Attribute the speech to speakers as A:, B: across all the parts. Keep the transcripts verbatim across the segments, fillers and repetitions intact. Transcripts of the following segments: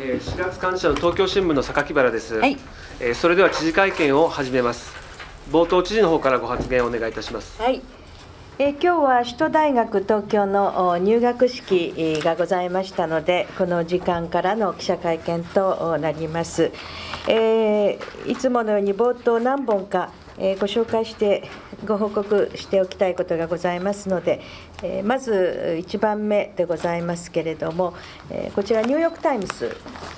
A: えー、しがつ幹事社の東京新聞の榊原です、
B: はい。
A: えー、それでは知事会見を始めます。冒頭、知事の方からご発言をお願いいたします。
B: はい。えー、今日は首都大学東京の入学式がございましたので、この時間からの記者会見となります。えー、いつものように冒頭何本かえー、ご紹介してご報告しておきたいことがございますので、えー、まずいちばんめでございますけれども、えー、こちらニューヨーク・タイムズ、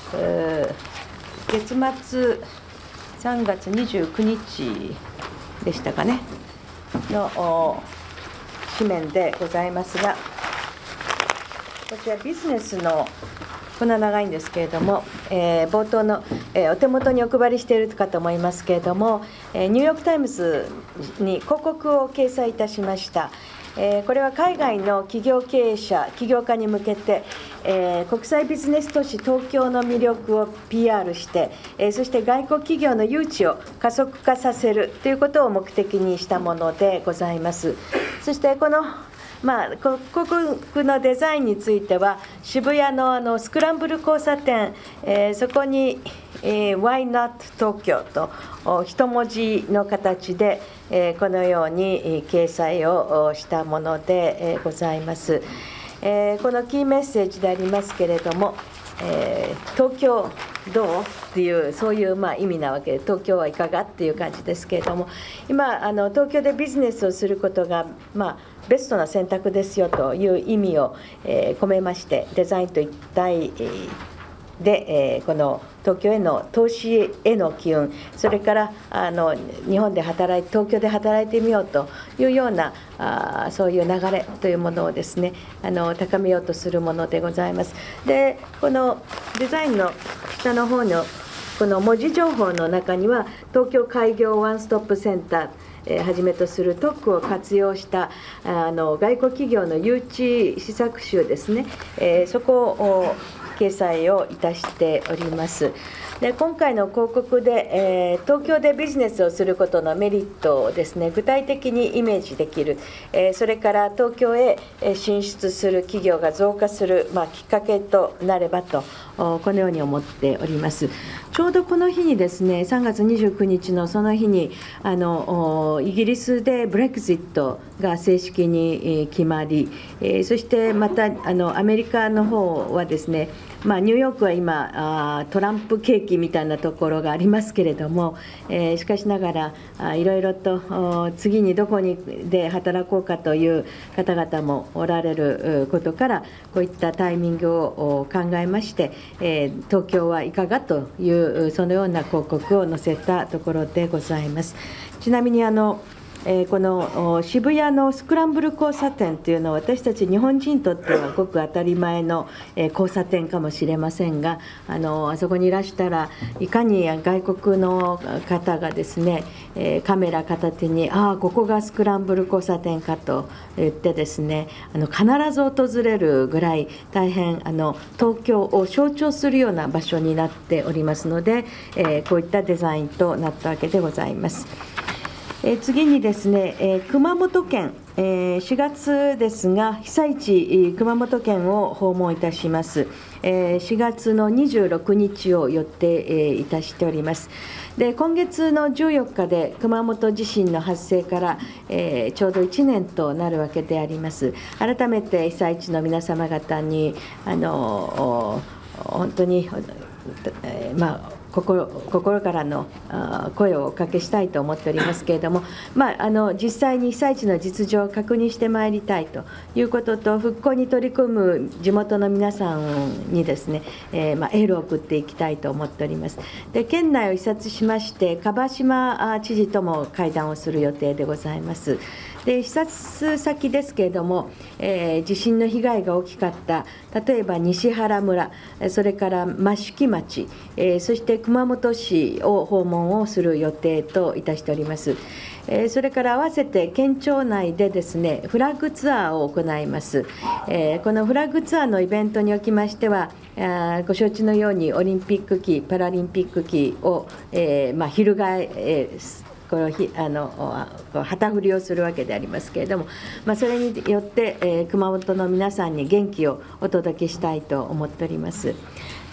B: 月末さんがつにじゅうくにちでしたかねの紙面でございますが、こちらビジネスのこんな長いんですけれども、えー、冒頭の、えー、お手元にお配りしているかと思いますけれども、えー、ニューヨーク・タイムズに広告を掲載いたしました。えー、これは海外の企業経営者、起業家に向けて、えー、国際ビジネス都市東京の魅力を ピーアール して、えー、そして外国企業の誘致を加速化させるということを目的にしたものでございます。そしてこのまあ、広告のデザインについては、渋谷 の, あのスクランブル交差点、えー、そこに、えー、Why Not 東京と一文字の形で、えー、このように掲載をしたもので、えー、ございます。えー、このキーメッセージでありますけれども、えー、東京どうっていうそういうまあ意味なわけで、東京はいかがっていう感じですけれども、今あの東京でビジネスをすることがまあベストな選択ですよという意味を、えー、込めまして、デザインと一体で、えー、この東京への投資への機運、それからあの日本で働いて東京で働いてみようというようなあそういう流れというものをですね、あの高めようとするものでございます。で、このデザインの下の方のこの文字情報の中には、東京開業ワンストップセンターはじめとする特区を活用したあの外国企業の誘致施策集ですね、えー、そこを掲載をいたしております。で、今回の広告で、えー、東京でビジネスをすることのメリットをですね、具体的にイメージできる、えー、それから東京へ進出する企業が増加する、まあ、きっかけとなればと、このように思っております。ちょうどこの日にですね、さんがつにじゅうくにちのその日にあのイギリスでブレクジットが正式に決まり、えー、そしてまたあのアメリカの方はですね、まあ、ニューヨークは今あトランプ景気みたいなところがありますけれども、えー、しかしながらあいろいろと次にどこにで働こうかという方々もおられることから、こういったタイミングを考えまして、えー、東京はいかがというそのような広告を載せたところでございます。ちなみにあのこの渋谷のスクランブル交差点というのは、私たち日本人にとってはごく当たり前の交差点かもしれませんが、あのあそこにいらしたらいかに外国の方がですね、カメラ片手に、ああここがスクランブル交差点かと言ってですね、あの必ず訪れるぐらい大変あの東京を象徴するような場所になっておりますので、こういったデザインとなったわけでございます。え次にですね、え熊本県、えしがつですが、被災地、熊本県を訪問いたします。えしがつのにじゅうろくにちを予定いたしております。で、今月のじゅうよっかで熊本地震の発生から、えー、ちょうどいちねんとなるわけであります。改めて被災地の皆様方にあの本当に、えー、まあ心, 心からの声をおかけしたいと思っておりますけれども、まあ、あの実際に被災地の実情を確認してまいりたいということと、復興に取り組む地元の皆さんにですね、えーまあ、エールを送っていきたいと思っております。で、県内を視察しまして、蒲島知事とも会談をする予定でございます。で、視察先ですけれども、えー、地震の被害が大きかった、例えば西原村、それから益城町、えー、そして熊本市を訪問をする予定といたしております。えー、それから合わせて県庁内でですね、フラッグツアーを行います。えー、このフラッグツアーのイベントにおきましては、あご承知のようにオリンピック旗、パラリンピック旗を、えーまあ、翻、えーこのひあの旗振りをするわけでありますけれども、まあ、それによって、えー、熊本の皆さんに元気をお届けしたいと思っております。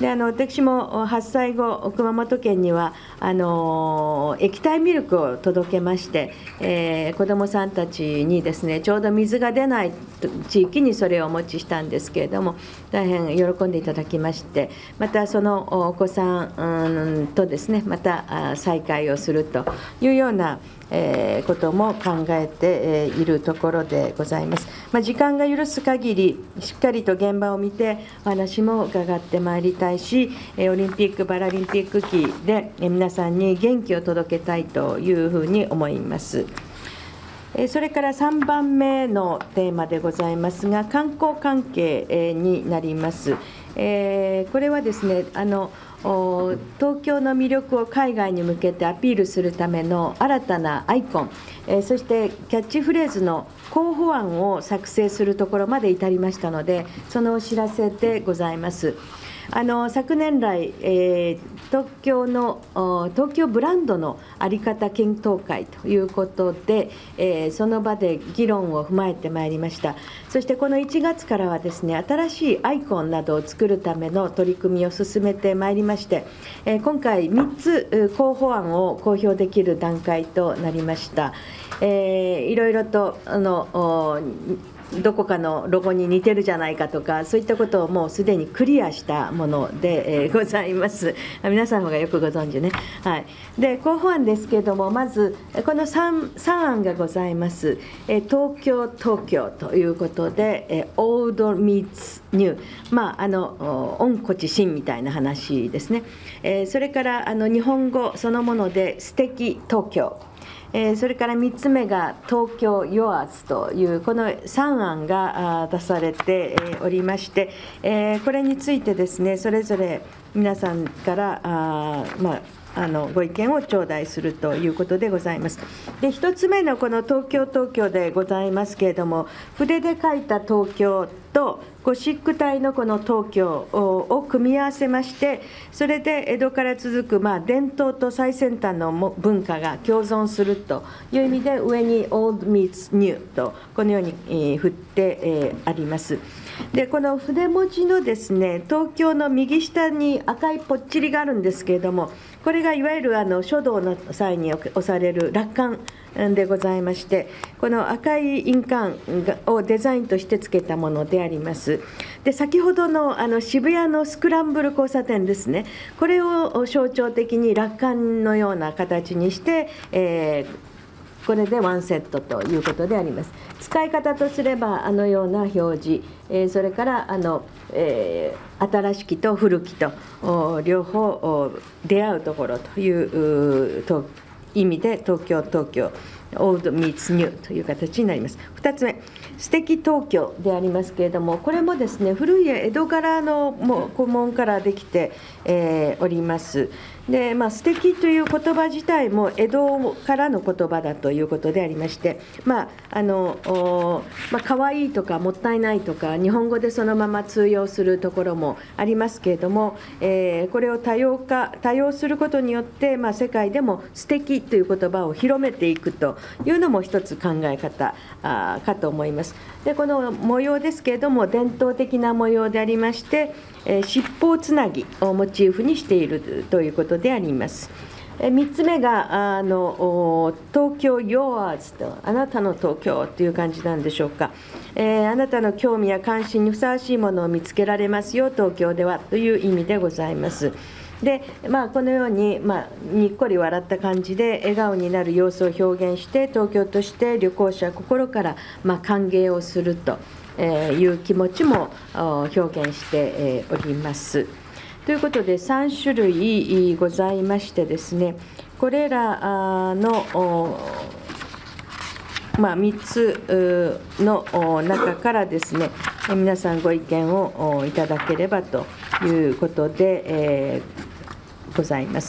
B: であの私もはっさいご、熊本県にはあの液体ミルクを届けまして、えー、子どもさんたちにですね、ちょうど水が出ない地域にそれをお持ちしたんですけれども、大変喜んでいただきまして、またそのお子さんとですね、また再会をするというようなことも考えているところでございます。まあ、時間が許す限り、しっかりと現場を見て、お話も伺ってまいりたいし、オリンピック・パラリンピック期で皆さんに元気を届けたいというふうに思います。それからさんばんめのテーマでございますが、観光関係になります。これはですね、あの東京の魅力を海外に向けてアピールするための新たなアイコン、そしてキャッチフレーズの候補案を作成するところまで至りましたので、そのお知らせでございます。あの昨年来、えー、東京の東京ブランドの在り方検討会ということで、えー、その場で議論を踏まえてまいりました。そしてこのいちがつからはですね、新しいアイコンなどを作るための取り組みを進めてまいりまして、えー、今回みっつ候補案を公表できる段階となりました。えー、いろいろとあのどこかのロゴに似てるじゃないかとか、そういったことをもうすでにクリアしたもので、えー、ございます。皆様がよくご存知ね。はい、で候補案ですけれども、まずこの 3, 3案がございます。えー、東京、東京ということで、えー、Old meets New、まあ、あの温故知新みたいな話ですね。えー、それからあの日本語そのもので素敵東京。それからみっつめが東京 Yours というこのさん案が出されておりまして、これについてですね、それぞれ皆さんからあ、まあ、あのご意見を頂戴するということでございます。で、ひとつめのこの東京、東京でございますけれども、筆で書いた東京とゴシック体のこの東京を組み合わせまして、それで江戸から続くまあ伝統と最先端の文化が共存するという意味で、上に Old meets New とこのように振ってあります。でこの筆文字のですね、東京の右下に赤いぽっちりがあるんですけれども、これがいわゆるあの書道の際に押される落款でございまして、この赤い印鑑をデザインとしてつけたものであります。で先ほどのあの渋谷のスクランブル交差点ですね、これを象徴的に落款のような形にして、えーこれでワンセットということであります。使い方とすれば、あのような表示、えー、それからあの、えー、新しきと古きと両方出会うところというと意味で、東京、東京、Old meets New という形になります。ふたつめ、素敵東京でありますけれども、これもですね、古い江戸柄の古文からできて、えー、おります。でまあ、素敵という言葉自体も江戸からの言葉だということでありまして、まああのまあ、可愛いとかもったいないとか、日本語でそのまま通用するところもありますけれども、えー、これを多様化、多用することによって、まあ、世界でも素敵という言葉を広めていくというのも一つ考え方あかと思います。でこの模様ですけれども、伝統的な模様でありまして、えー、七宝つなぎをモチーフにしているということであります。みっつめがあの東京 Yours と、あなたの東京という感じなんでしょうか。えー、あなたの興味や関心にふさわしいものを見つけられますよ、東京ではという意味でございます。でまあ、このように、まあ、にっこり笑った感じで笑顔になる様子を表現して、東京として旅行者心から、まあ、歓迎をするという気持ちも表現しております。ということで、さんしゅるいございましてですね、これらの、まあ、みっつの中からですね、皆さんご意見をいただければということで、えーございます。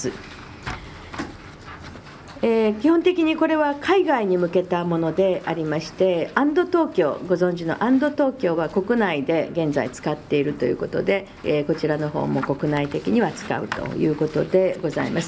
B: えー、基本的にこれは海外に向けたものでありまして、アンド東京、ご存知のアンド東京は国内で現在使っているということで、えー、こちらの方も国内的には使うということでございます。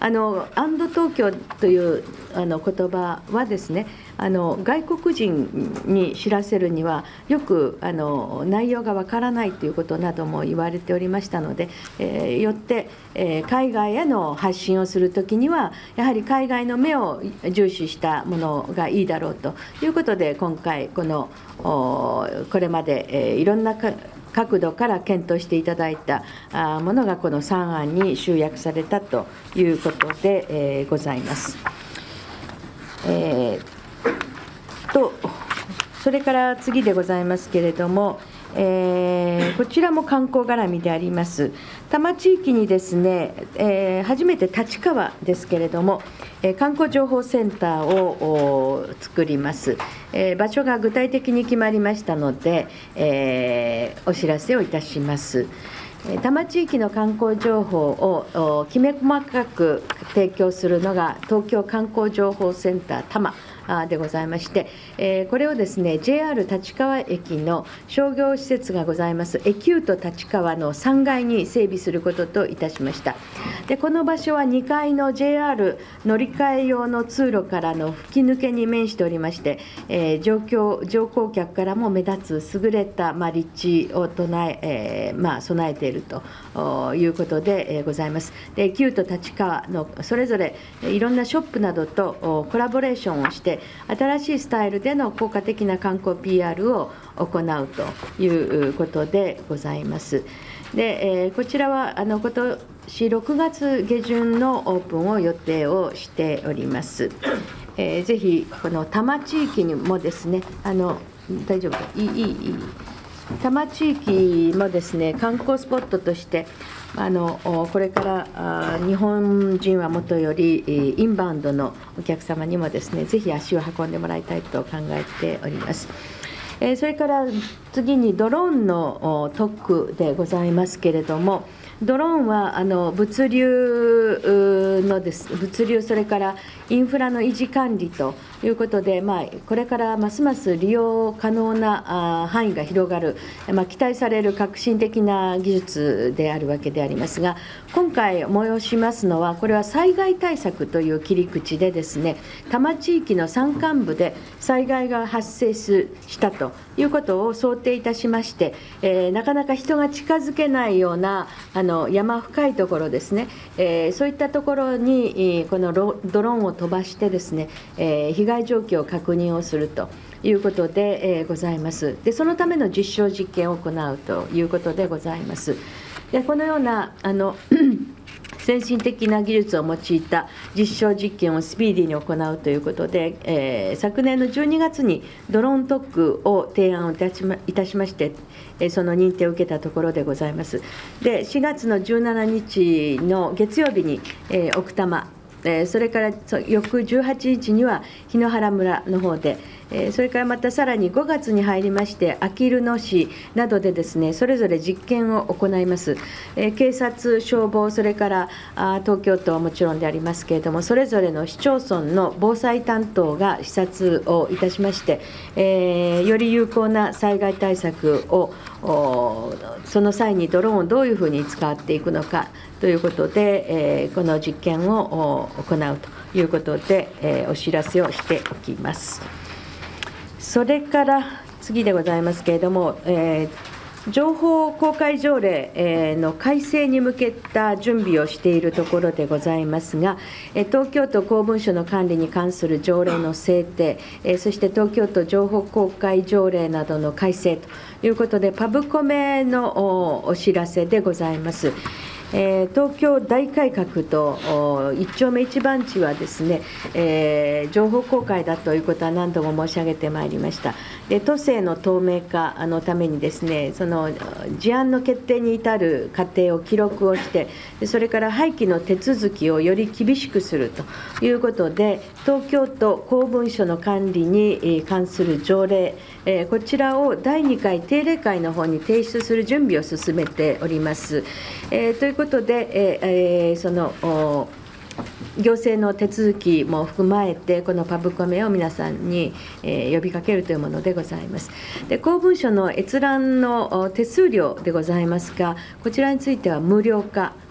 B: あのアンド東京というあの言葉はですね、あの外国人に知らせるにはよくあの内容がわからないということなども言われておりましたので、えー、よって、えー、海外への発信をするときにはやはり海外の目を重視したものがいいだろうということで、今回このこれまで、えー、いろんな角度から検討していただいたものがこのさんあんに集約されたということで、えー、ございます。えー、とそれから次でございますけれども、えー、こちらも観光絡みであります。多摩地域にですね、えー、初めて立川ですけれども、えー、観光情報センターを作ります。えー、場所が具体的に決まりましたので、えー、お知らせをいたします。多摩地域の観光情報をきめ細かく提供するのが東京観光情報センター多摩でございまして、これをですね ジェイアール 立川駅の商業施設がございますエキュート立川のさんがいに整備することといたしました。でこの場所はにかいの ジェイアール 乗り換え用の通路からの吹き抜けに面しておりまして、えー、乗客乗降客からも目立つ優れた、まあ、立地を唱ええーまあ、備えているということでございます。でエキュート立川のそれぞれいろんなショップなどとコラボレーションをして新しいスタイルでの効果的な観光 ピーアール を行うということでございます。で、えー、こちらはあの今年ろくがつげじゅんのオープンを予定をしております。えー、ぜひこの多摩地域にもですね、あの大丈夫かいいいいいい多摩地域もですね観光スポットとしてあのこれから日本人はもとよりインバウンドのお客様にもですねぜひ足を運んでもらいたいと考えております。それから次にドローンの特区でございますけれども、ドローンはあの物流のです物流それからインフラの維持管理ということで、まあ、これからますます利用可能な範囲が広がる、まあ、期待される革新的な技術であるわけでありますが、今回催しますのはこれは災害対策という切り口でですね多摩地域の山間部で災害が発生したということを想定いたしまして、えー、なかなか人が近づけないようなあの山深いところですね、えー、そういったところにこのドローンを飛ばしてですね、えー、被害状況を確認をするということで、えー、ございます。でそのための実証実験を行うということでございます。でこのようなあの先進的な技術を用いた実証実験をスピーディーに行うということで、えー、昨年のじゅうにがつにドローン特区を提案をいたしま、いたしまして、その認定を受けたところでございます。でしがつのじゅうしちにちの月曜日に、えー、奥多摩、それから翌じゅうはちにちには檜原村の方で、それからまたさらにごがつに入りまして、あきる野市などでですね、それぞれ実験を行います。警察、消防、それから東京都はもちろんでありますけれども、それぞれの市町村の防災担当が視察をいたしまして、えー、より有効な災害対策を、その際にドローンをどういうふうに使っていくのかということで、えー、この実験を行うということで、えー、お知らせをしておきます。それから次でございますけれども、えー、情報公開条例の改正に向けた準備をしているところでございますが、東京都公文書の管理に関する条例の制定、そして東京都情報公開条例などの改正ということで、パブコメのお知らせでございます。えー、東京大改革と一丁目一番地はですね、えー、情報公開だということは何度も申し上げてまいりました。で都政の透明化のためにですね、その事案の決定に至る過程を記録をして、それから廃棄の手続きをより厳しくするということで、東京都公文書の管理に関する条例、えー、こちらをだいにかい定例会の方に提出する準備を進めております。えー、ということで、えー、その行政の手続きも踏まえて、このパブコメを皆さんに、えー、呼びかけるというものでございます。で公文書の閲覧の手数料でございますが、こちらについては無料化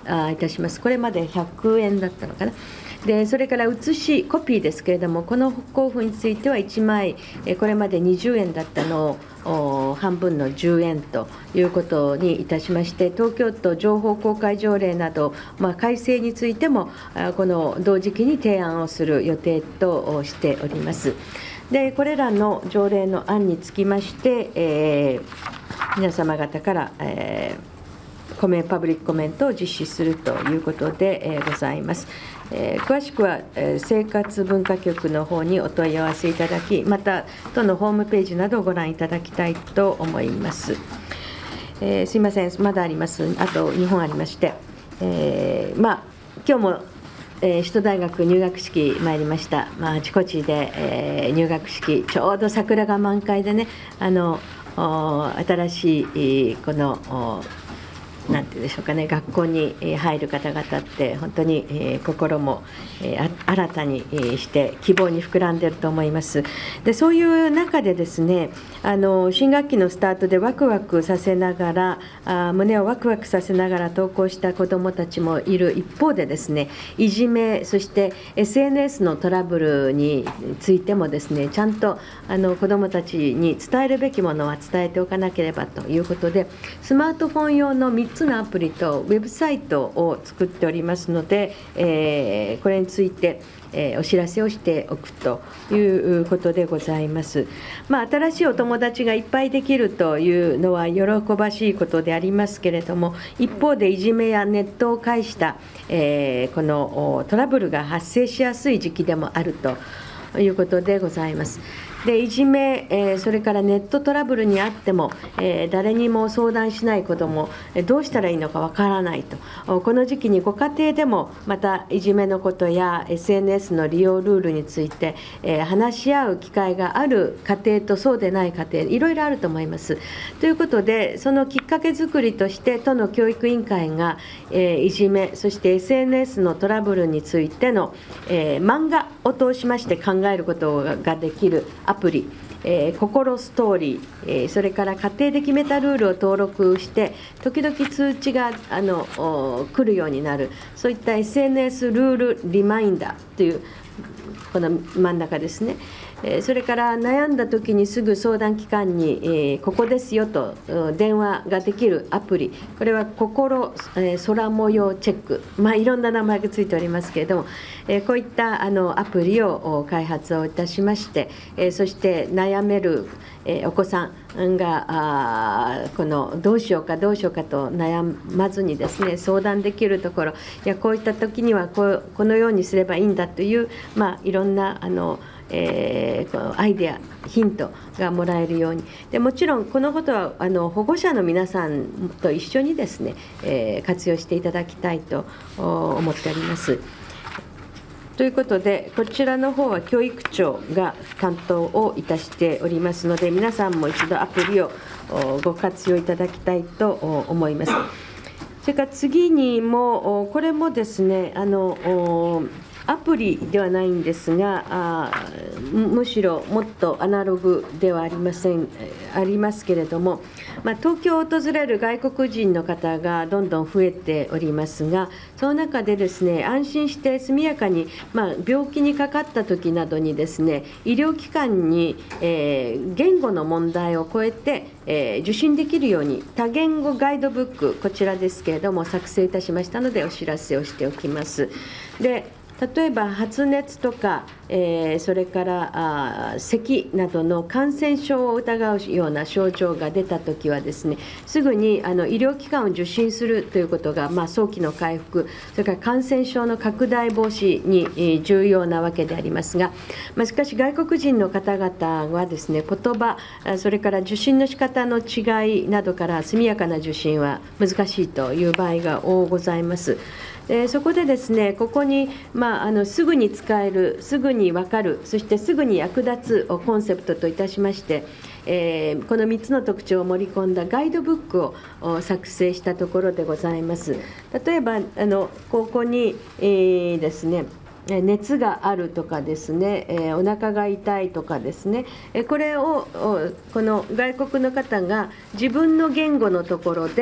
B: あいたします。これまでひゃくえんだったのかな。でそれから写しコピーですけれども、この交付についてはいちまい、これまでにじゅうえんだったのを半分のじゅうえんということにいたしまして、東京都情報公開条例など、まあ、改正についてもこの同時期に提案をする予定としております。でこれらの条例の案につきまして、えー、皆様方から、えー、コメンパブリックコメントを実施するということで、えー、ございます。えー、詳しくは、えー、生活文化局の方にお問い合わせいただき、また都のホームページなどをご覧いただきたいと思います。えー、すいません、まだあります、あとにほんありまして、えー、まあ今日もえー、首都大学入学式参りました。まあ、あちこちで、えー、入学式、ちょうど桜が満開でね、あの新しいこのなんていうんでしょうかね、学校に入る方々って本当に心も新たにして希望に膨らんでいると思います。でそういう中でですね、あの新学期のスタートでワクワクさせながらあ胸をワクワクさせながら登校した子どもたちもいる一方でですね、いじめ、そして エスエヌエス のトラブルについてもですね、ちゃんとあの子どもたちに伝えるべきものは伝えておかなければということで、スマートフォン用のみっつのアプリとウェブサイトを作っておりますので、えー、これについて、えー、お知らせをしておくということでございます。まあ、新しいお友達がいっぱいできるというのは喜ばしいことでありますけれども、一方でいじめやネットを介した、えー、このトラブルが発生しやすい時期でもあるということでございます。でいじめ、えー、それからネットトラブルにあっても、えー、誰にも相談しない子ども、どうしたらいいのかわからないと、この時期にご家庭でもまたいじめのことや エスエヌエス の利用ルールについて、えー、話し合う機会がある家庭とそうでない家庭、いろいろあると思います。ということで、そのきっかけ作りとして都の教育委員会が、えー、いじめ、そして エスエヌエス のトラブルについての、えー、漫画を通しまして考えることができるアプリ、えー、心ストーリー、えー、それから家庭で決めたルールを登録して時々通知があの来るようになる、そういった エスエヌエス ルールリマインダーというこの真ん中ですね。それから悩んだ時にすぐ相談機関に、えー、ここですよと電話ができるアプリ、これは心、えー、空模様チェック、まあ、いろんな名前がついておりますけれども、えー、こういったあのアプリを開発をいたしまして、えー、そして悩める、えー、お子さんがあこのどうしようかどうしようかと悩まずにですね、相談できるところ、いやこういった時にはこうこのようにすればいいんだという、まあ、いろんなあのえー、アイデア、ヒントがもらえるように、でもちろんこのことはあの保護者の皆さんと一緒にですね、えー、活用していただきたいと思っております。ということで、こちらの方は教育庁が担当をいたしておりますので、皆さんも一度アプリをご活用いただきたいと思います。それから次にも、これもですね、あのアプリではないんですが、あむしろもっとアナログではありませんありますけれども、まあ、東京を訪れる外国人の方がどんどん増えておりますが、その中でですね、安心して速やかに、まあ、病気にかかった時などにですね、医療機関に、えー、言語の問題を超えて、えー、受診できるように多言語ガイドブック、こちらですけれども作成いたしましたのでお知らせをしておきます。で例えば発熱とか、えー、それからあ咳などの感染症を疑うような症状が出たときはですね、すぐにあの医療機関を受診するということが、まあ、早期の回復、それから感染症の拡大防止に、えー、重要なわけでありますが、まあ、しかし外国人の方々はですね、言葉、それから受診の仕方の違いなどから速やかな受診は難しいという場合が多ございます。でそこでですね、ここに、まあ、あのすぐに使える、すぐに分かる、そしてすぐに役立つをコンセプトといたしまして、えー、このみっつの特徴を盛り込んだガイドブックを作成したところでございます。例えばあのここに、えー、ですね熱があるとかですね、えー、お腹が痛いとかですね、えこれをこの外国の方が自分の言語のところで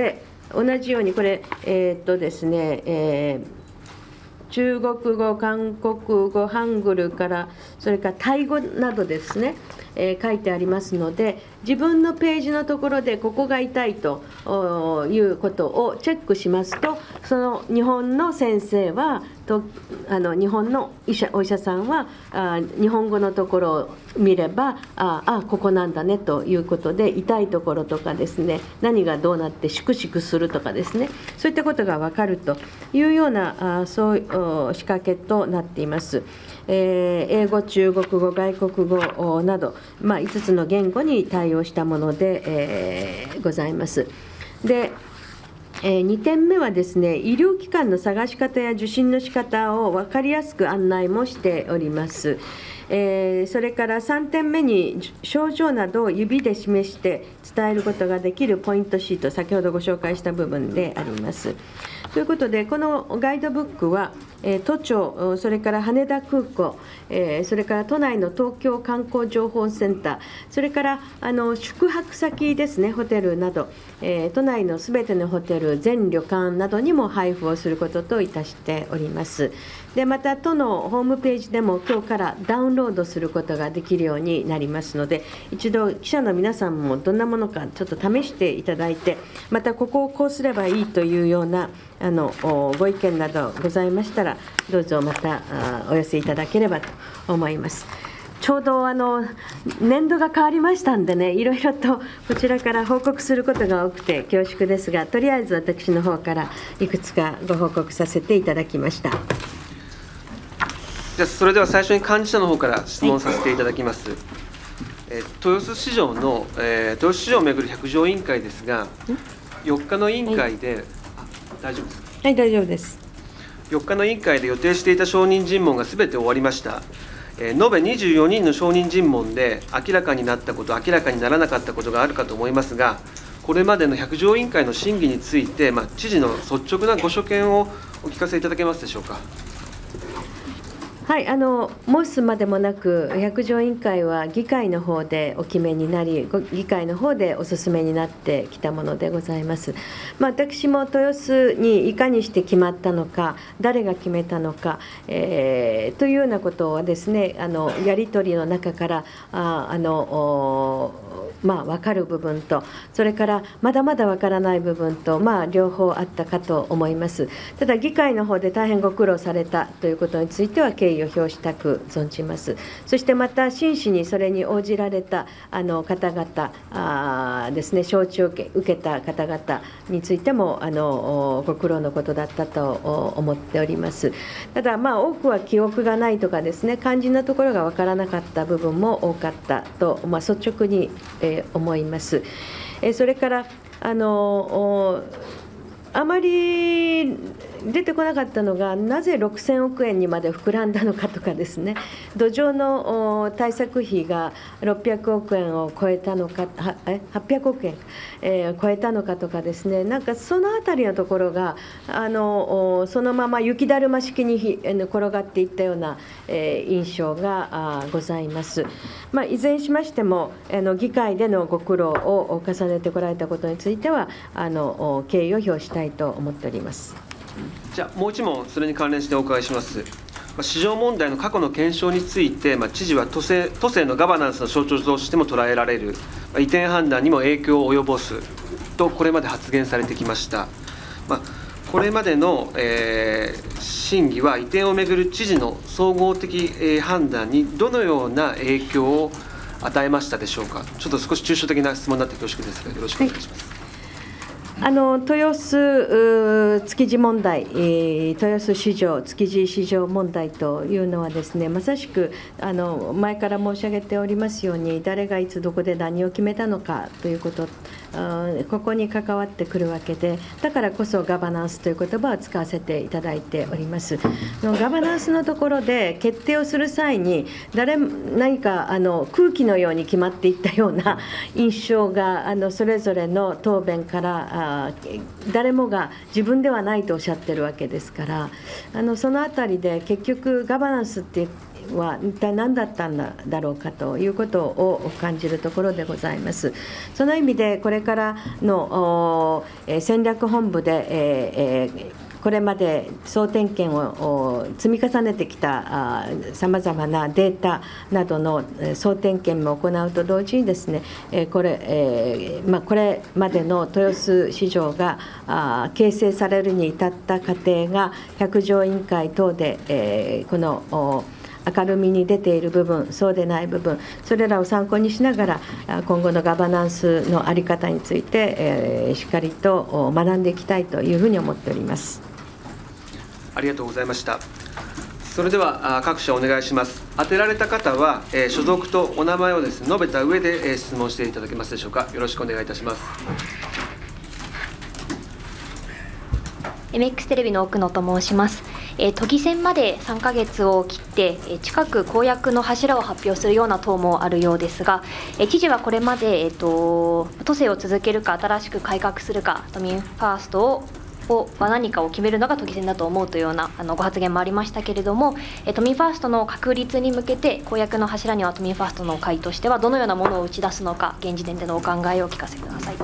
B: 同じように、これ、えーっとですね、えー中国語、韓国語、ハングルから、それからタイ語などですね、えー書いてありますので、自分のページのところでここが痛いということをチェックしますと、その日本の先生は、とあの日本の医者お医者さんはあ日本語のところを見れば、ああ、ここなんだねということで、痛いところとかですね、何がどうなってシクシクするとかですね、そういったことが分かるというような、あそういう仕掛けとなっています。えー英語、中国語、外国語など、まあ、いつつの言語に対応したもので、えーございます。でえーにてんめはですね、医療機関の探し方や受診の仕方を分かりやすく案内もしております。えーそれからさんてんめに症状などを指で示して伝えることができるポイントシート、先ほどご紹介した部分であります。ということで、このガイドブックは、えー都庁、それから羽田空港、えーそれから都内の東京観光情報センター、それからあの宿泊先ですね、ホテルなど、えー都内のすべてのホテル、全旅館などにも配布をすることといたしております。でまた、都のホームページでも今日からダウンロードすることができるようになりますので、一度、記者の皆さんもどんなものかちょっと試していただいて、またここをこうすればいいというようなあのご意見などございましたら、どうぞまたお寄せいただければと思います。ちょうどあの年度が変わりましたんでね、いろいろとこちらから報告することが多くて恐縮ですが、とりあえず私の方からいくつかご報告させていただきました。
A: じゃあそれでは最初に幹事社の方から質問させていただきます。はい、え豊洲市場の、えー、豊洲市場をめぐる百条委員会ですが、よっかの委員会で、はい、大丈夫ですか。
B: はい、大丈夫です。
A: よっかの委員会で予定していた証人尋問がすべて終わりました。えー、延べにじゅうよにんの証人尋問で明らかになったこと、明らかにならなかったことがあるかと思いますが、これまでの百条委員会の審議について、まあ、知事の率直なご所見をお聞かせいただけますでしょうか。
B: はい、あの申すまでもなく、百条委員会は議会の方でお決めになり、議会の方でお進めになってきたものでございます。まあ、私も豊洲にいかにして決まったのか、誰が決めたのか、えー、というようなことはですね、あのやり取りの中からああのまあ、分かる部分と、それからまだまだ分からない部分と、まあ、両方あったかと思います。ただ、議会の方で大変ご苦労されたということについては、敬意を表したく存じます。そしてまた、真摯にそれに応じられたあの方々あですね、承知を受け受けた方々についてもあのご苦労のことだったと思っております。ただ、まあ、多くは記憶がないとかですね、肝心なところが分からなかった部分も多かったと、まあ、率直に、えー思います。それからあのあまり出てこなかったのが、なぜろくせんおくえんにまで膨らんだのかとかですね、土壌の対策費がろっぴゃくおくえんを超えたのか、はっぴゃくおくえん、えー、超えたのかとかですね、なんかそのあたりのところが、あのそのまま雪だるま式に転がっていったような、えー、印象がございます。まあ、いずれにしましても、あの議会でのご苦労を重ねてこられたことについては、あの敬意を表したいと思っております。
A: じゃあもう一問、それに関連してお伺いします。市場問題の過去の検証について、まあ、知事は都政、都政のガバナンスの象徴としても捉えられる、まあ、移転判断にも影響を及ぼすと、これまで発言されてきました。まあ、これまでの、えー、審議は、移転をめぐる知事の総合的、えー、判断にどのような影響を与えましたでしょうか。ちょっと少し抽象的な質問になって恐縮ですが、よろしくお願いします。はい、
B: あの豊洲築地問題、豊洲市場、築地市場問題というのはですね、まさしくあの前から申し上げておりますように、誰がいつどこで何を決めたのかということ、ここに関わってくるわけで、だからこそガバナンスという言葉を使わせていただいております。ガバナンスのところで決定をする際に、誰何かあの空気のように決まっていったような印象があのそれぞれの答弁から誰もが自分ではないとおっしゃってるわけですから、あのそのあたりで結局ガバナンスっては一体何だったんだろうかということを感じるところでございます。その意味で、これからの戦略本部で、えーこれまで総点検を積み重ねてきたさまざまなデータなどの総点検も行うと同時にですね、これ、まあ、これまでの豊洲市場が形成されるに至った過程が百条委員会等でこの明るみに出ている部分、そうでない部分、それらを参考にしながら、今後のガバナンスの在り方について、しっかりと学んでいきたいというふうに思っております。
A: ありがとうございました。それでは各社お願いします。当てられた方は、えー、所属とお名前をですね、述べた上で、えー、質問していただけますでしょうか。よろしくお願いいたします。
C: エムエックス テレビの奥野と申します。えー、都議選までさんかげつを切って、えー、近く公約の柱を発表するような党もあるようですが、えー、知事はこれまで、えーと、都政を続けるか、新しく改革するか、都民ファーストをは何かを決めるのが都議選だと思うというようなあのご発言もありましたけれども、え都民ファーストの確立に向けて公約の柱には都民ファーストの会としてはどのようなものを打ち出すのか、現時点でのお考えをお聞かせください。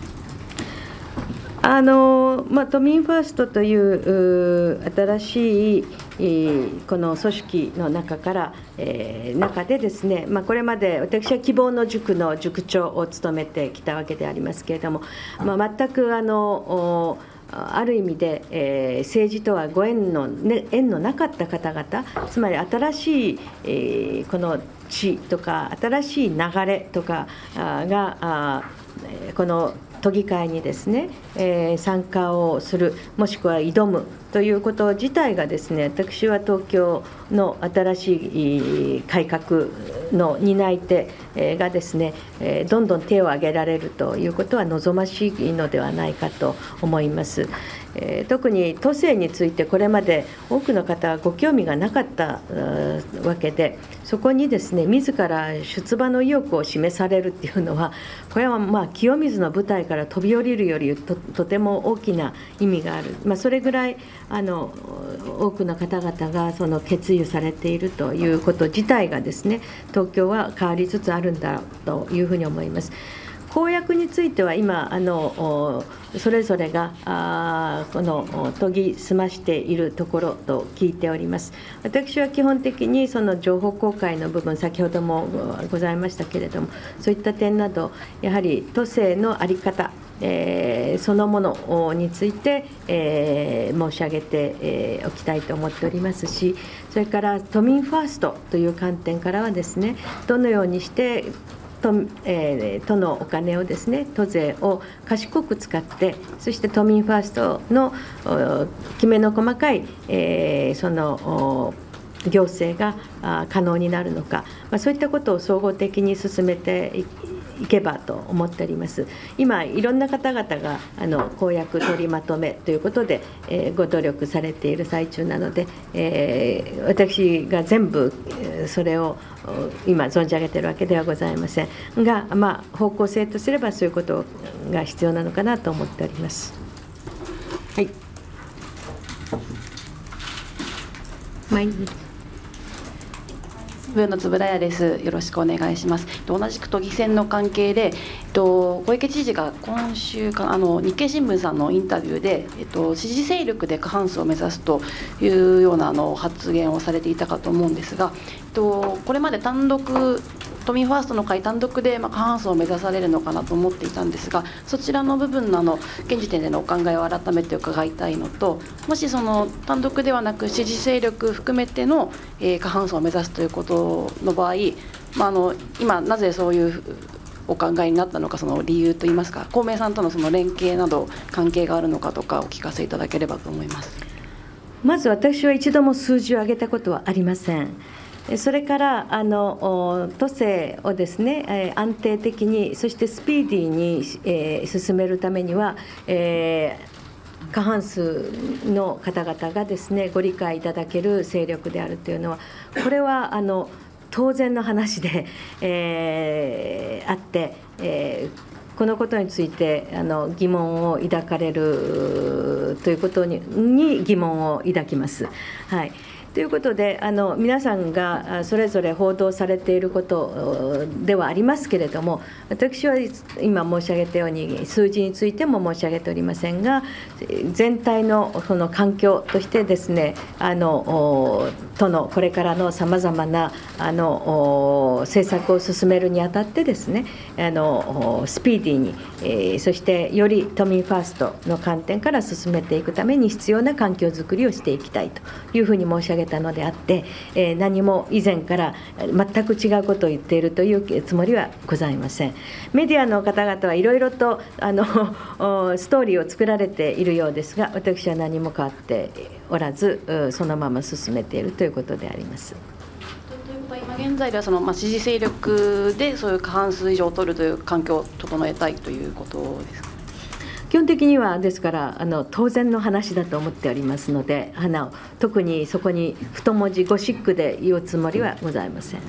B: あのまあ、都民ファーストという新しいこの組織の中から、えー、中でですね、まあ、これまで私は希望の塾の塾長を務めてきたわけでありますけれども、まあ、全くあのある意味で、えー、政治とはご縁の、ね、縁のなかった方々、つまり新しい、えー、この地とか新しい流れとかがあこの都議会にですね、えー、参加をする、もしくは挑むということ自体がですね、私は東京の新しい改革の担い手がですね、どんどん手を挙げられるということは望ましいのではないかと思います。特に都政についてこれまで多くの方はご興味がなかったわけで、そこにですね、自ら出馬の意欲を示されるっていうのは、これはまあ清水の舞台から飛び降りるより と, とても大きな意味がある、まあ、それぐらいあの多くの方々がその決意されているということ自体がですね、東京は変わりつつあるんだというふうに思います。公約については今あのそれぞれがあこの研ぎ澄ましているところと聞いております。私は基本的にその情報公開の部分、先ほどもございましたけれども、そういった点などやはり都政の在り方、えー、そのものについて、えー、申し上げて、えー、おきたいと思っておりますし、それから都民ファーストという観点からはですね、どのようにして都, えー、都のお金をですね、都税を賢く使って、そして都民ファーストのきめの細かい、えー、その行政が可能になるのか、まあ、そういったことを総合的に進めていいけばと思っております。今いろんな方々があの公約取りまとめということで、えー、ご努力されている最中なので、えー、私が全部それを今存じ上げているわけではございませんが、まあ、方向性とすればそういうことが必要なのかなと思っております。はい。毎日
D: 分の円谷です。よろしくお願いします。同じく都議選の関係で、えっと、小池知事が今週かあの日経新聞さんのインタビューで、えっと、支持勢力で過半数を目指すというようなあの発言をされていたかと思うんですが、えっと、これまで単独都民ファーストの会単独でまあ過半数を目指されるのかなと思っていたんですが、そちらの部分のあの現時点でのお考えを改めて伺いたいのと、もしその単独ではなく支持勢力含めての、えー、過半数を目指すということの場合、まあ、あの今なぜそういうお考えになったのか、その理由といいますか、公明さんとのその連携など関係があるのかとかお聞かせいただければと思います。
B: まず私は一度も数字を上げたことはありません。それからあの都政をですね、安定的に、そしてスピーディーに、えー、進めるためには、えー、過半数の方々がですね、ご理解いただける勢力であるというのは、これはあの当然の話で、えー、あって、えー、このことについてあの疑問を抱かれるということに、に疑問を抱きます。はい。 ということで、あの皆さんがそれぞれ報道されていることではありますけれども、私は今申し上げたように、数字についても申し上げておりませんが、全体のその環境としてですね、あの都のこれからのさまざまなあの政策を進めるにあたってですね、あのスピーディーに、えー、そしてより都民ファーストの観点から進めていくために必要な環境づくりをしていきたいというふうに申し上げたのであって、えー、何も以前から全く違うことを言っているというつもりはございません。メディアの方々はいろいろとあのストーリーを作られているようですが、私は何も変わっておらず、そのまま進めているということであります。
D: ということは、今現在ではその、まあ、支持勢力でそういう過半数以上を取るという環境を整えたいということですか。
B: 基本的にはですからあの当然の話だと思っておりますので、花を特にそこに太文字ゴシックで言うつもりはございません。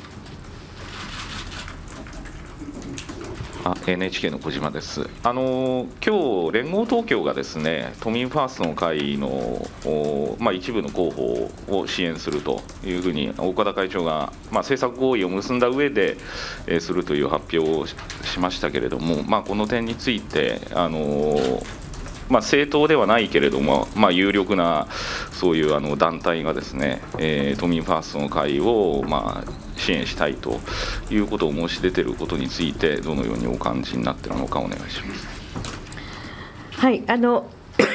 E: あ エヌエイチケー の小島です。あの今日、連合東京がですね、都民ファーストの会の、まあ、一部の候補を支援するというふうに、岡田会長が、まあ、政策合意を結んだ上で、えー、するという発表を し, しましたけれども、まあ、この点について、あのまあ、政党ではないけれども、まあ、有力なそういうあの団体がですね、えー、都民ファーストの会を、まあ、支援したいということを申し出ていることについて、どのようにお感じになっているのかお願いします。
B: はいあの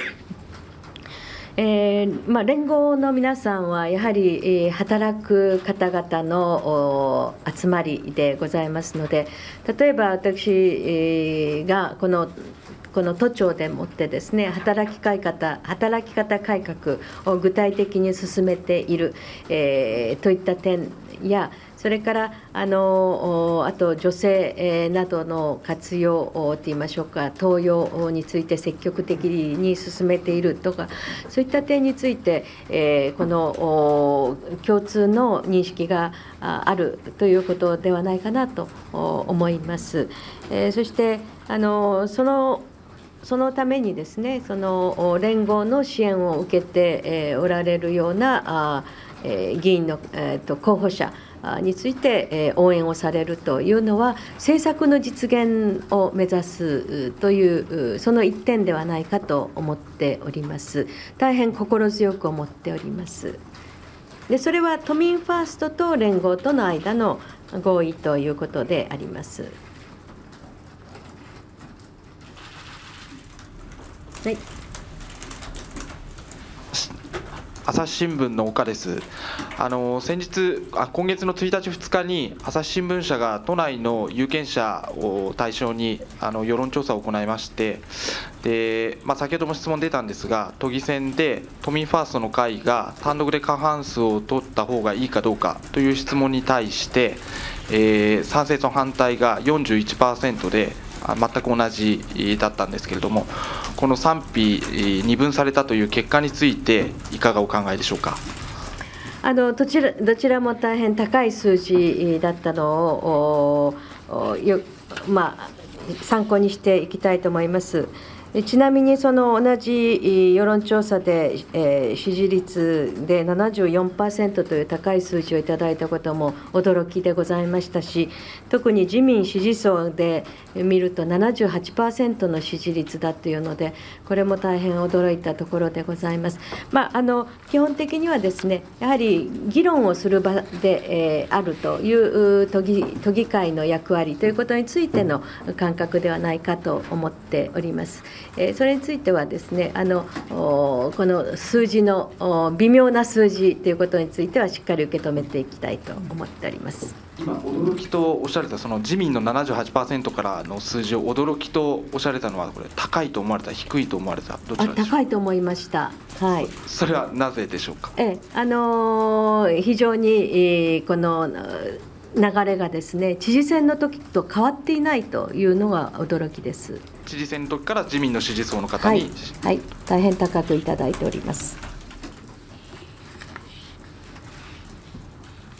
B: えーまあ、連合の皆さんはやはり、えー、働く方々の集まりでございますので、例えば私、えー、がこのこの都庁でもってですね、働き方、働き方改革を具体的に進めている、えー、といった点や、それからあのあと女性などの活用といいましょうか、登用について積極的に進めているとか、そういった点について、えー、この共通の認識があるということではないかなと思います。えー、そしてあのそのそのためにですね、その連合の支援を受けておられるような議員の候補者について応援をされるというのは、政策の実現を目指すというその一点ではないかと思っております。大変心強く思っております。でそれは都民ファーストと連合との間の合意ということであります。はい、
F: 朝日新聞の岡です。あの先日あ今月のついたちふつかに朝日新聞社が都内の有権者を対象にあの世論調査を行いまして、で、まあ、先ほども質問出たんですが、都議選で都民ファーストの会が単独で過半数を取った方がいいかどうかという質問に対して、えー、賛成と反対が よんじゅういちパーセント で全く同じだったんですけれども、この賛否二分されたという結果についていかがお考えでしょうか。
B: あのどちら、どちらも大変高い数字だったのをよ、まあ、参考にしていきたいと思います。ちなみにその同じ世論調査で、えー、支持率で ななじゅうよんパーセント という高い数字をいただいたことも驚きでございましたし、特に自民支持層で見ると ななじゅうはちパーセント の支持率だというので、これも大変驚いたところでございます。まあ、あの基本的にはですね、やはり議論をする場で、えー、あるという都議、都議会の役割ということについての感覚ではないかと思っております。それについてはですね、あのこの数字の微妙な数字ということについてはしっかり受け止めていきたいと思っております。
F: 今驚きとおっしゃられたその自民の ななじゅうはちパーセント からの数字を驚きとおっしゃられたのは、これ高いと思われた、低いと思われた、どちらでしょうか。
B: 高いと思いました。はい。
F: それはなぜでしょうか。
B: ええ、あの非常に、えー、この流れがですね、知事選の時と変わっていないというのが驚きです。
F: 知事選の時から自民の支持層の方に、
B: はいはい、大変高くいただいております。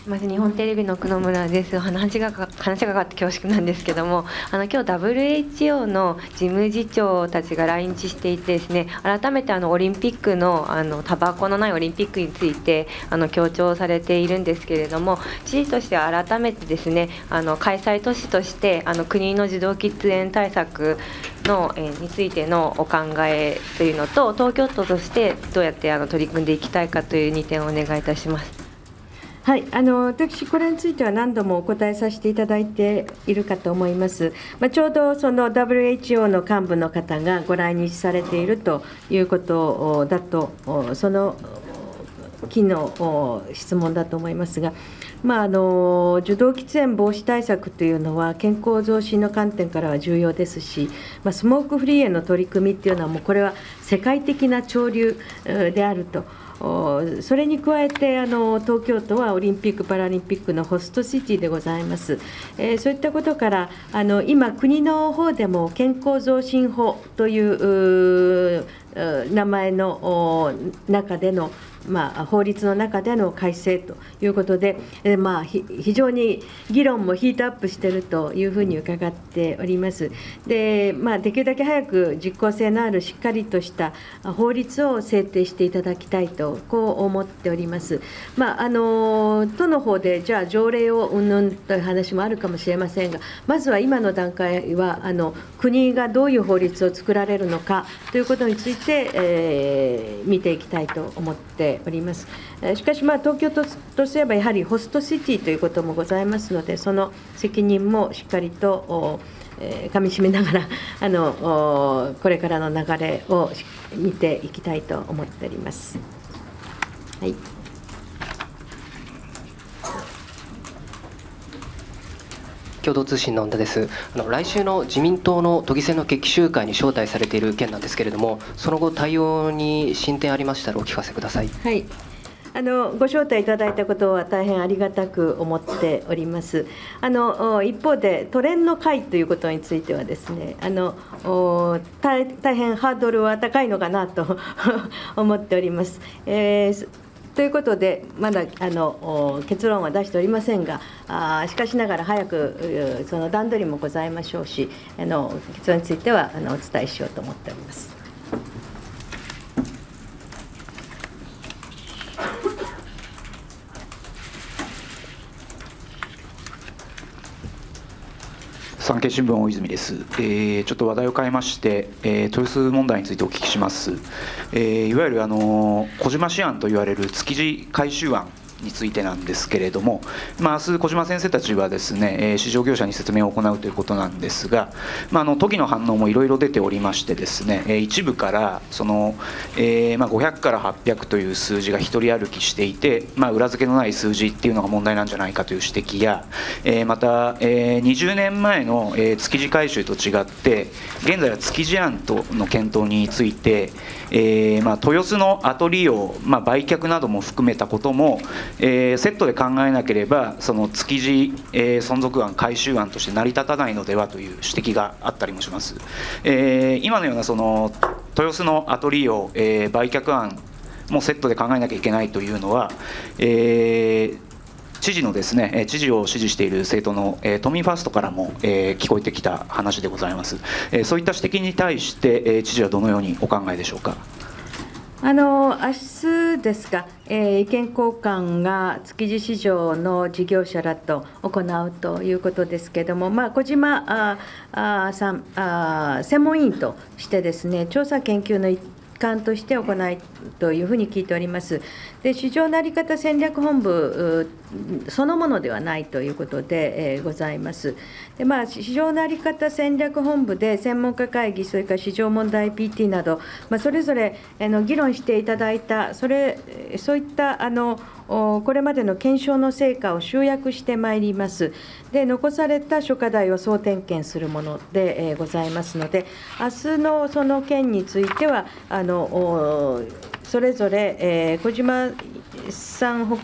G: まず日本テレビの久野村です。話が話がかかって恐縮なんですけども、あの今日 ダブリューエイチオー の事務次長たちが来日していてですね、改めてあのオリンピックのあのタバコのないオリンピックについてあの強調されているんですけれども、知事としては改めてですね、あの開催都市としてあの国の受動喫煙対策の、えー、についてのお考えというのと、東京都としてどうやってあの取り組んでいきたいかというにてんをお願いいたします。
B: はい、あの私、これについては何度もお答えさせていただいているかと思います。まあ、ちょうどその ダブリューエイチオー の幹部の方がご来日されているということだと、その機の質問だと思いますが、まあ、あの受動喫煙防止対策というのは健康増進の観点からは重要ですし、まあ、スモークフリーへの取り組みというのはもうこれは世界的な潮流であると。それに加えてあの東京都はオリンピック・パラリンピックのホストシティでございます。えー、そういったことからあの今国の方でも健康増進法という名前の中でのまあ、法律の中での改正ということで、えーまあ、非常に議論もヒートアップしているというふうに伺っております。で、まあ、できるだけ早く実効性のあるしっかりとした法律を制定していただきたいと、こう思っております。まあ、あの都の方でじゃあ条例をうんぬんという話もあるかもしれませんが、まずは今の段階はあの国がどういう法律を作られるのかということについて、えー、見ていきたいと思っております。しかし、まあ、東京都とすればやはりホストシティということもございますので、その責任もしっかりとかみしめながらあのこれからの流れを見ていきたいと思っております。はい。
H: 共同通信の恩田です。あの来週の自民党の都議選の決起集会に招待されている件なんですけれども、その後、対応に進展ありましたらお聞かせください。
B: はい、あのご招待いただいたことは大変ありがたく思っております。あの一方で、都連の会ということについてはですね、あの大, 大変ハードルは高いのかなと思っております。えーということで、まだあの結論は出しておりませんが、あしかしながら早くその段取りもございましょうし、あの結論についてはあのお伝えしようと思っております。
I: 産経新聞大泉です、えー、ちょっと話題を変えまして、えー、豊洲問題についてお聞きします。えー、いわゆるあの小島氏案と言われる築地改修案についてなんですけれども、まあ、明日小島先生たちはですね、えー、市場業者に説明を行うということなんですが、まあ、あの都議の反応もいろいろ出ておりましてですね、えー、一部からその、えーまあ、ごひゃくからはっぴゃくという数字が一人歩きしていて、まあ、裏付けのない数字っていうのが問題なんじゃないかという指摘や、えー、また、えー、にじゅうねんまえの、えー、築地改修と違って現在は築地案との検討について、えーまあ、豊洲の後利用、まあ、売却なども含めたこともえー、セットで考えなければその築地、えー、存続案改修案として成り立たないのではという指摘があったりもします。えー、今のようなその豊洲の後利用、えー、売却案もセットで考えなきゃいけないというのは、えー知事のですね、知事を支持している政党の都民ファーストからも聞こえてきた話でございます。そういった指摘に対して知事はどのようにお考えでしょうか。
B: あの明日ですが、えー、意見交換が築地市場の事業者らと行うということですけれども、まあ、小島ああさんあ専門委員としてですね、調査研究の一環として行いというふうに聞いております。で、市場成り方戦略本部そのものではないということで、えー、ございます。で、まあ、市場成り方戦略本部で専門家会議、それから市場問題 ピーティー など、まあ、それぞれあの議論していただいた、それそういったあのこれまでの検証の成果を集約してまいります。で、残された諸課題を総点検するものでございますので、明日のその件については、あのそれぞれ、えー、小島さんほか、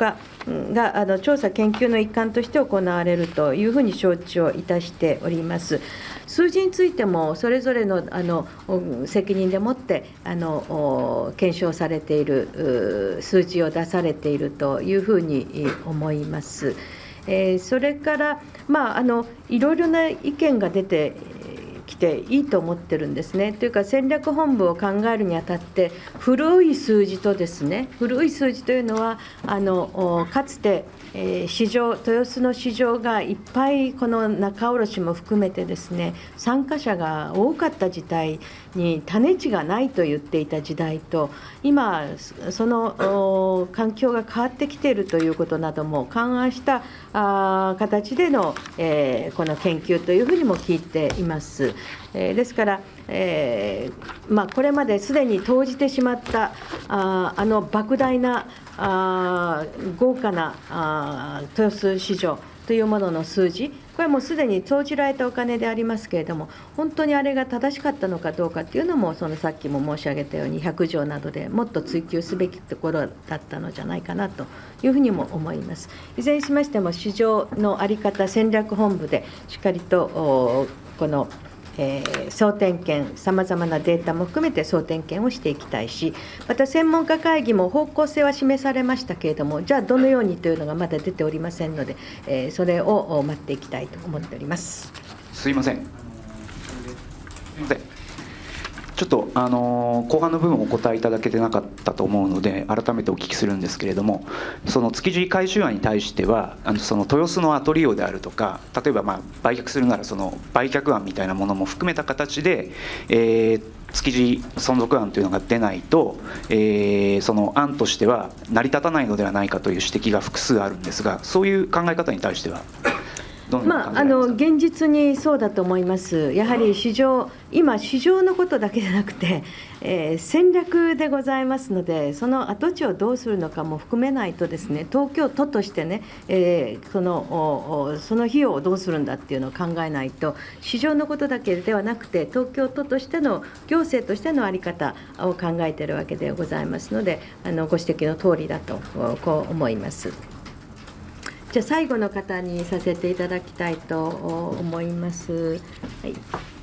B: があの調査研究の一環として行われるというふうに承知をいたしております。数字についてもそれぞれのあの責任でもってあの検証されている数字を出されているというふうに思います。えー、それから、まあ、あのいろいろな意見が出てきていいと思ってるんですね。というか戦略本部を考えるにあたって古い数字とですね、古い数字というのはあのかつて市場、豊洲の市場がいっぱいこの仲卸も含めてですね、参加者が多かった時代に種地がないと言っていた時代と、今その環境が変わってきているということなども勘案した形でのこの研究というふうにも聞いています。ですから、えーまあ、これまですでに投じてしまったああの莫大なあ豪華なあ豊洲市場というものの数字、これはもうすでに投じられたお金でありますけれども、本当にあれが正しかったのかどうかというのも、そのさっきも申し上げたようにひゃく条などでもっと追求すべきところだったのじゃないかなというふうにも思います。いずれにしましても市場の在り方戦略本部でしっかりとこのえー、総点検、さまざまなデータも含めて総点検をしていきたいし、また専門家会議も方向性は示されましたけれども、じゃあどのようにというのがまだ出ておりませんので、えー、それを待っていきたいと思っております。
I: すいません。すいません。ちょっとあの後半の部分お答えいただけてなかったと思うので改めてお聞きするんですけれども、その築地回収案に対してはあのその豊洲の後利用であるとか、例えばまあ売却するならその売却案みたいなものも含めた形で、えー、築地存続案というのが出ないと、えー、その案としては成り立たないのではないかという指摘が複数あるんですが、そういう考え方に対しては
B: まあ、あの現実にそうだと思います。やはり市場、今、市場のことだけじゃなくて、えー、戦略でございますので、その跡地をどうするのかも含めないとですね、東京都としてね、えー、そのその費用をどうするんだっていうのを考えないと、市場のことだけではなくて、東京都としての行政としての在り方を考えているわけでございますので、あのご指摘の通りだとこう思います。じゃあ最後の方にさせていただきたいと思います。はい。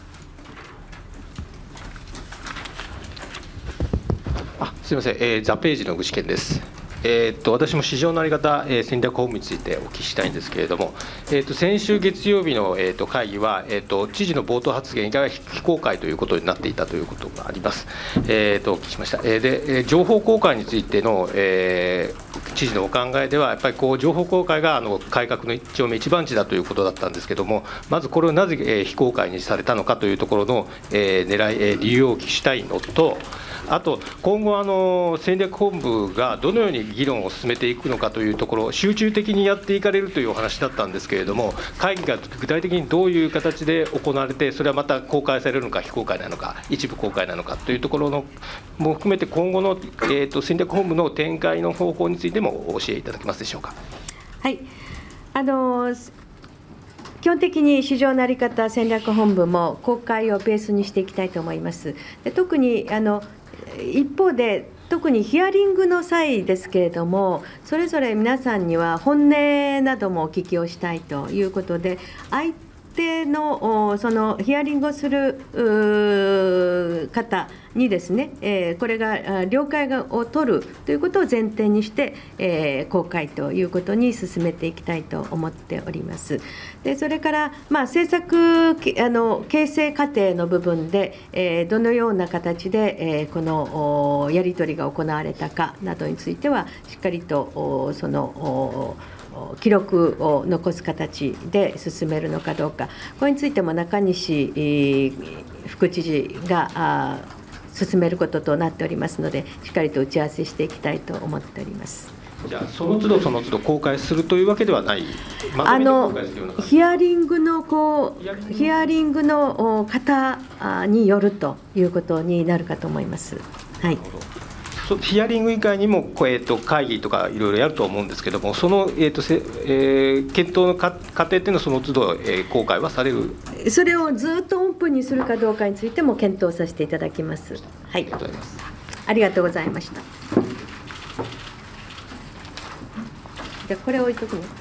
J: あ、すみません、えー、ザページの具志堅です。えー、っと私も市場の在り方、えー、戦略本部についてお聞きしたいんですけれども、えー、っと先週月曜日の、えー、っと会議は、えー、っと知事の冒頭発言が非公開ということになっていたということがあります。えー、っとお聞きしました。えー、で情報公開についての、えー、知事のお考えでは、やっぱりこう情報公開があの改革の一丁目一番地だということだったんですけれども、まずこれをなぜ、えー、非公開にされたのかというところの、えー、狙い、えー、理由をお聞きしたいのと、あと今後あの戦略本部がどのように議論を進めていくのかというところ、集中的にやっていかれるというお話だったんですけれども、会議が具体的にどういう形で行われて、それはまた公開されるのか非公開なのか一部公開なのかというところのも含めて、今後の、えー、と戦略本部の展開の方法についてもお教えいただけますでしょうか。
B: はい、あの基本的に市場の在り方戦略本部も公開をベースにしていきたいと思います。で特にあの一方で、特にヒアリングの際ですけれども、それぞれ皆さんには本音などもお聞きをしたいということで、相手のそのヒアリングをする方にですね、えー、これが了解を取るということを前提にして、えー、公開ということに進めていきたいと思っております。でそれから、まあ、政策あの形成過程の部分で、えー、どのような形で、えー、このやり取りが行われたかなどについては、しっかりとその記録を残す形で進めるのかどうか、これについても中西副知事が進めることとなっておりますので、しっかりと打ち合わせしていきたいと思っております。
J: じゃあその都度その都度公開するというわけではない、まとめて公開するような感じ。
B: ヒアリングのこうヒアリングの方によるということになるかと思います。はい。
J: ヒアリング以外にも、えー、と会議とかいろいろやると思うんですけども、その、えーとせえー、検討の過程というのは、その都度、えー、公開はされる。
B: それをずっとオープンにするかどうかについても検討させていただきます。はい。ありがとうございます。ありがとうございました。 じゃあこれ置いとくの。